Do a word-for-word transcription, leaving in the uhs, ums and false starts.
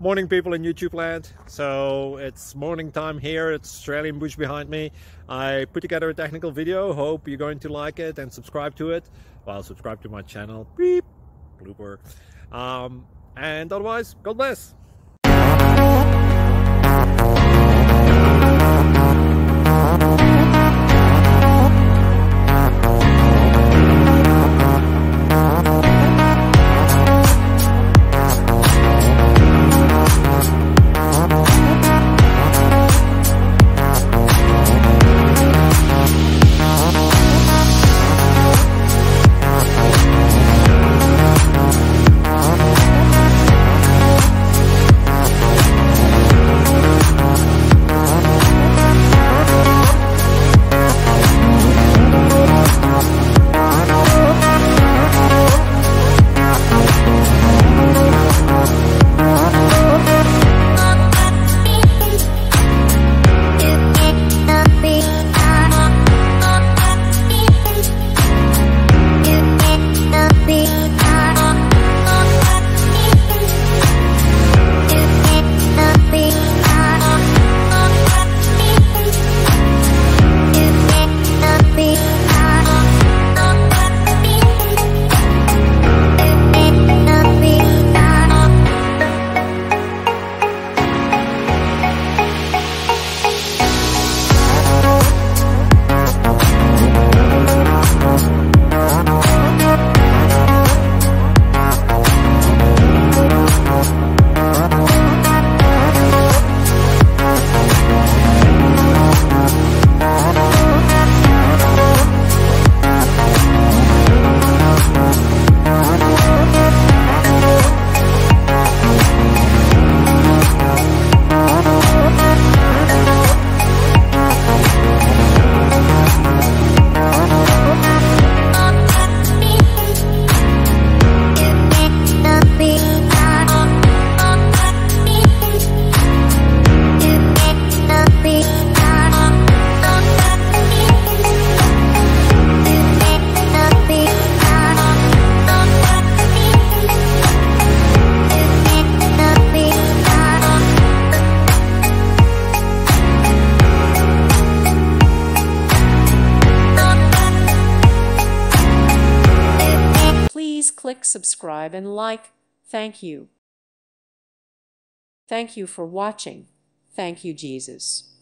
Morning people in YouTube land. So it's morning time here. It's Australian bush behind me. I put together a technical video. Hope you're going to like it and subscribe to it. Well, subscribe to my channel. Beep. Blooper. Um, and otherwise, God bless. Please click subscribe and like. Thank you. Thank you for watching. Thank you, Jesus.